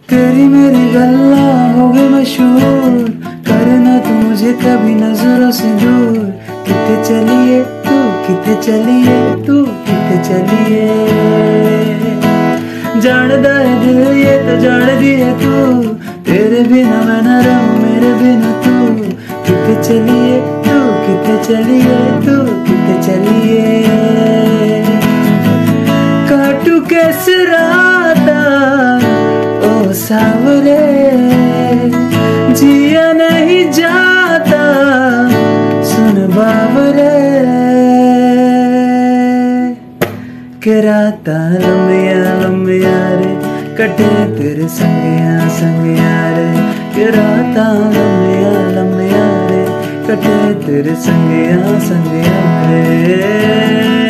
तेरी मेरी गल्ला हो गई मशहूर, करना तू मुझे कभी नजरों से दूर। कितने चलिए तू, कितने चलिए तू, कितने चलिए। जानदा है दिल ये तो जान दिए तू, तेरे बिना मैं न रहूं मेरे बिना तू। कितने चलिए तू, कितने चलिए तू, कितने चलिए। काटू कैसे राता ओ सावरे, जिया नहीं जाता सुन बावरे। के राता लम्बिया लम्बिया रे, कटे तेरे संगिया संगिया रे। के राता लम्बिया लम्बिया रे, कटे तेरे संगिया संगिया रे।